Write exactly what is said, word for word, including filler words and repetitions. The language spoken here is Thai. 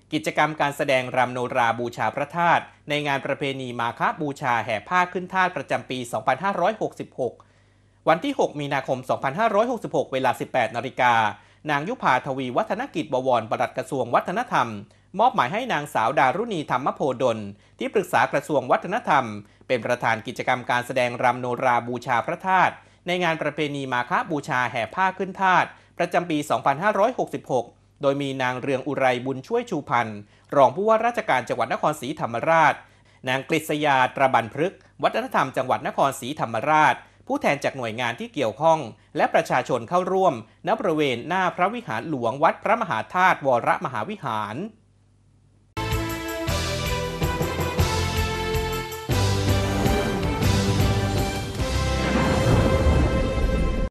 กิจกรรมการแสดงรำโนราบูชาพระธาตุในงานประเพณีมาฆบูชาแห่ผ้าขึ้นธาตุประจำปี สองพันห้าร้อยหกสิบหก วันที่ หก มีนาคม สองพันห้าร้อยหกสิบหก เวลา สิบแปด นาฬิกา นางยุพาทวีวัฒนกิจบวรปลัดกระทรวงวัฒนธรรม มอบหมายให้นางสาวดารุณีธรรมโพดลที่ปรึกษากระทรวงวัฒนธรรมเป็นประธานกิจกรรมการแสดงรำโนราบูชาพระธาตุในงานประเพณีมาฆบูชาแห่ผ้าขึ้นธาตุประจำปี สองพันห้าร้อยหกสิบหก โดยมีนางเรืองอุไรบุญช่วยชูพันธ์รองผู้ว่าราชการจังหวัดนครศรีธรรมราชนางกฤษยาตระบันพฤกษ์วัฒนธรรมจังหวัดนครศรีธรรมราชผู้แทนจากหน่วยงานที่เกี่ยวข้องและประชาชนเข้าร่วมณบริเวณหน้าพระวิหารหลวงวัดพระมหาธาตุวรมหาวิหาร